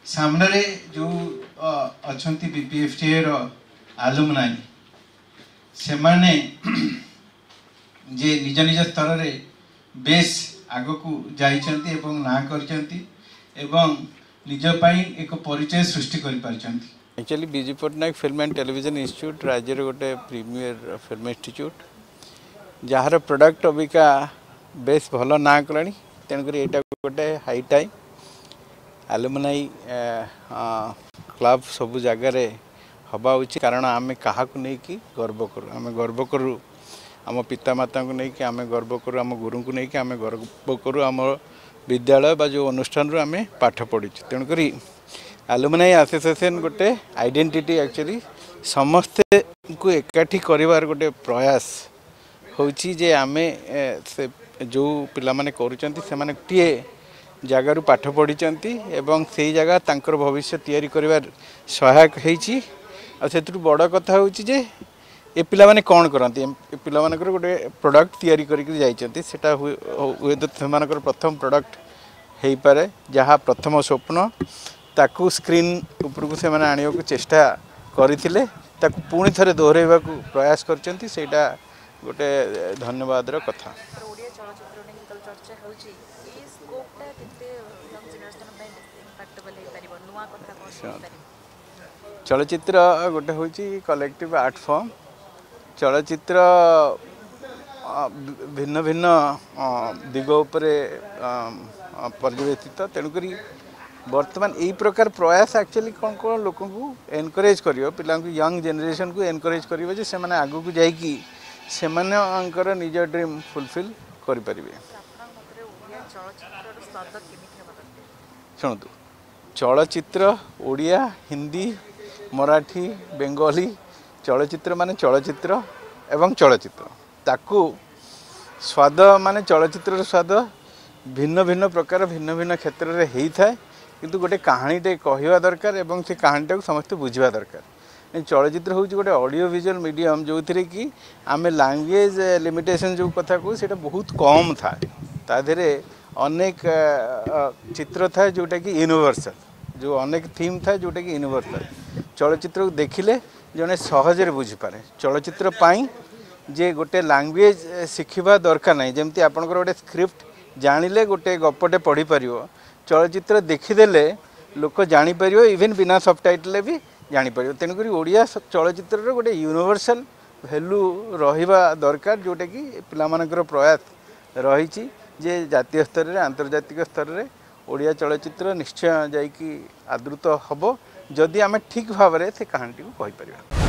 सामने जो अच्छा बीपीएफटीए आलुमनाई से माने जे निज निज स्तर रे बेस आग को जाइछंती एवं ना करछंती एवं निज पाई एक परिचय सृष्टि कर पारछंती। Actually Biju Patnaik film and television institute राज्य गोटे प्रीमियर फिल्म इंस्टीट्यूट जार प्रोडक्ट अबिका बेस भल ना कला तेणुक यहाँ गोटे हाई टाइम आलुमनाई क्लब सब जगार हवा उचित कारण आम क्या गर्व करूँ आम गर्व करूँ आम पितामाता को लेकिन आम गर्व करूँ आम गुरु को लेकिन आम गर्व करूँ आम विद्यालय बा जो अनुष्ठान आम पाठ पढ़ी तेणुक आलुमनाई एसोसिएशन गोटे आइडेंटिटी एक्चुअली समस्ते को एकाठी करिवार गोटे प्रयास होची जे आमे से जो पिला माने करूचंती से माने टीए जगार पाठ पढ़ी एवं से जगह तांकर भविष्य तैयारी करिवार सहायक हेची आ सेतु बड़ कथा होची जे ए पिला माने कौन करती ए पिला मानकर गोटे प्रोडक्ट तैयारी करके जाइचंती सेटा हुए तो सेमानकर प्रथम प्रोडक्ट हेई पारे जहाँ प्रथम स्वप्न ताकू स्क्रीन उपरकू से माने आनिया को चेष्टा करथिले ताकू पुणी थरे दोहराइबा को प्रयास करचंती सेटा गोटे धन्यवाद रो कथा। चलचित्र गोटे होची कलेक्टिव आर्ट फॉर्म चलचित्र भिन्न भिन्न दिग उपरे पर्यवेक्षित तेणुक बर्तमान यही प्रकार प्रयास एक्चुअली कौन कौन लोक को एनकरेज करियो पिला यंग जनरेशन को एनकरेज करियो जे से माने आगु को जाइकी से माने निज ड्रीम फुलफिल करि परिबे। शुणु चलचित्र ओडिया हिंदी मराठी बेंगली चलचित्र माने चलचित्र एवं चलचित्र ताकू स्वाद माने चलचित्र स्वाद भिन्न भिन्न प्रकार भिन्न भिन्न क्षेत्र में होता है किंतु गोटे कहानीटे कहवा दरकार एवं से कहानीटा को समस्ते बुझा दरकार। चलचित्र हूँ गोटे ऑडियो विजुअल मीडियम जो थी कि आम लैंग्वेज लिमिटेशन जो कथा कहू से बहुत कम था ताधे अनेक चित्र था जोटा कि यूनिवर्सल जो अनेक थीम था जोटा कि यूनिवर्सल चलचित्र को देखिले जड़े सहजरे बुझीपारे चलचित्र पाई जे गोटे लैंग्वेज शिखा दरकार ना जमती आपंकर गोटे स्क्रिप्ट जानिले गोटे गपटे पढ़ी पार चलचित्र देखीदेले लोक जापर इवेन बिना सबटाइटल भी जापर तेणुक ओडिया चलचित्र गोटे यूनिवर्सल भैल्यू रहिबा दरकार जोटा कि पिलामानकर प्रयास रही जे जातीय स्तर में आंतर्जातिक स्तर में ओडिया चलचित्र निश्चय जाइकी आदृत हम जदि आम ठीक भाव से कहानी को कहीपर।